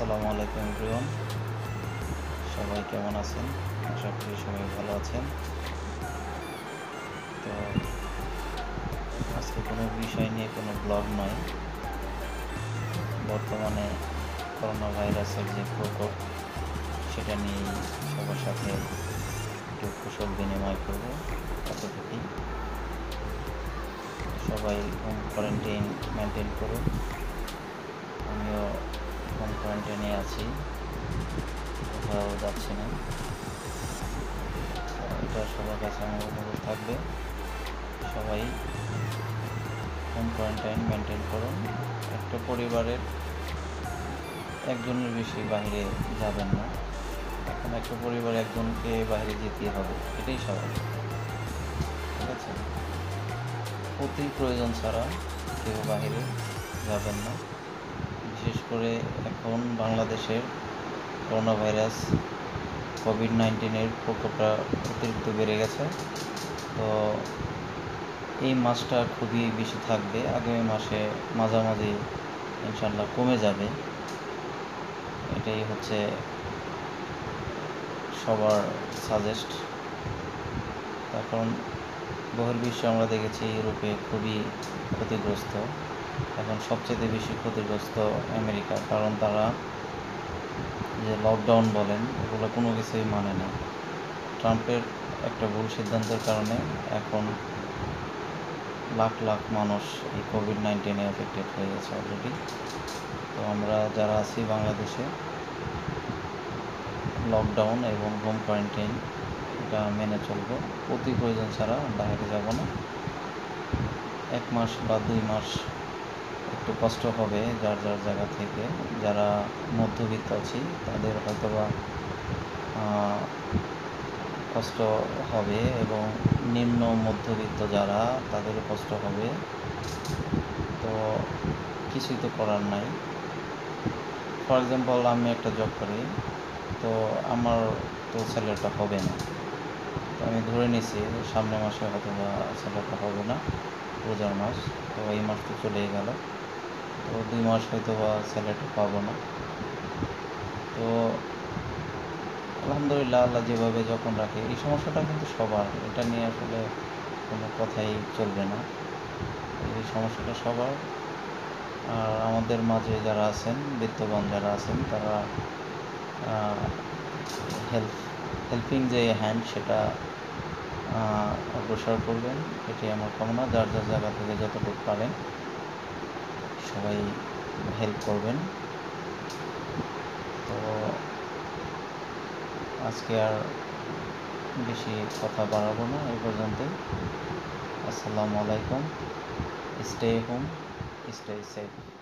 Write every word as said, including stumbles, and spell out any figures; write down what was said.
আসসালামু আলাইকুম এভরিওয়ান, সবাই কেমন আছেন? আশা করি সবাই ভালো আছেন। তো আজকে কোনো বিষয় নিয়ে কোনো ব্লগ নয়, বর্তমানে করোনা ভাইরাসের যে প্রকোপ সেটা নিয়েই সবার সাথে একটু কুশল বিনিময় করব। কতটুকুই সবাই হোম কোয়ারেন্টাইন মেনটেন করুন, আমিও হোম কোয়ারেন্টাইনে আছি, কোথাও যাচ্ছি না। এটা সবার কাছে আমার অনুরোধ থাকবে, সবাই হোম কোয়ারেন্টাইন মেনটেন করুন। একটা পরিবারের একজনের বেশি বাইরে যাবেন না। এখন একটা পরিবারে একজনকে বাইরে যেতে হবে, এটাই স্বাভাবিক, ঠিক আছে? অতি প্রয়োজন ছাড়া কেউ বাইরে যাবেন না। বিশেষ করে এখন বাংলাদেশের করোনা ভাইরাস কোভিড নাইন্টিনের প্রকোপটা অতিরিক্ত বেড়ে গেছে। তো এই মাসটা খুবই বেশি থাকবে, আগামী মাসে মাঝামাঝি ইনশাল্লাহ কমে যাবে। এটাই হচ্ছে সবার সাজেস্ট। তার কারণ বহির্বিশ্বে আমরা দেখেছি ইউরোপে খুবই ক্ষতিগ্রস্ত, এখন সবচেয়ে বেশি ক্ষতিগ্রস্ত আমেরিকা, কারণ তারা যে লকডাউন বলেন এগুলো কোনো কিছুই মানে না। ট্রাম্পের একটা ভুল সিদ্ধান্তের কারণে এখন লাখ লাখ মানুষ এই কোভিড নাইন্টিনে এফেক্টেড হয়ে গেছে অলরেডি। তো আমরা যারা আছি বাংলাদেশে লকডাউন এবং হোম কোয়ারেন্টাইন এটা মেনে চলবো। অতি প্রয়োজন ছাড়া বাইরে যাব না। এক মাস বা দুই মাস একটু কষ্ট হবে যার যার জায়গা থেকে। যারা মধ্যবিত্ত আছি তাদের হয়তো বা কষ্ট হবে, এবং নিম্ন মধ্যবিত্ত যারা তাদেরও কষ্ট হবে। তো কিছুই তো করার নাই। ফর এক্সাম্পল আমি একটা জব করি, তো আমার তো স্যালারিটা হবে না। তো আমি ধরে নিয়েছি সামনের মাসে হয়তো বা স্যালারিটা হবে না, রোজার মাস, তো এই মাস তো চলেই গেল, তো দুই মাস হয়তো বা স্যালারিটা পাবো না। তো আলহামদুলিল্লাহ, আল্লাহ যেভাবে যখন রাখে, এই সমস্যাটা কিন্তু সবার, এটা নিয়ে আসলে কোনো কথাই চলবে না। এই সমস্যাটা সবার। আর আমাদের মাঝে যারা আছেন, বিত্তবান যারা আছেন, তারা হেল্প হেল্পিং যে হ্যান্ড সেটা অগ্রসর করবেন, এটাই আমার কামনা। যার যার জায়গা থেকে যতটুকু পারেন সবাই হেল্প করবেন। তো আজকে আর বেশি কথা বাড়াবো না, এই পর্যন্তই। আসসালামু আলাইকুম। Stay home, stay safe.